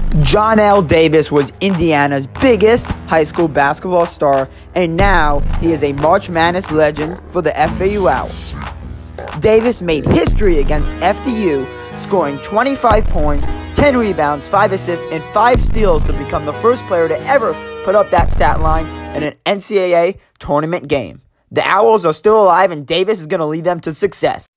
Johnell Davis was Indiana's biggest high school basketball star, and now he is a March Madness legend for the FAU Owls. Davis made history against FDU, scoring 25 points, 10 rebounds, 5 assists, and 5 steals to become the first player to ever put up that stat line in an NCAA tournament game. The Owls are still alive, and Davis is going to lead them to success.